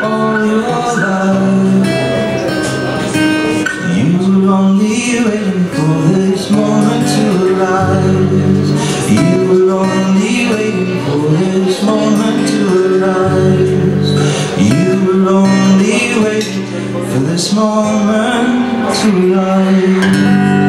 all your life. You were only waiting for this moment to arise. You were only waiting for this moment to arise. You were only waiting for this moment to arise.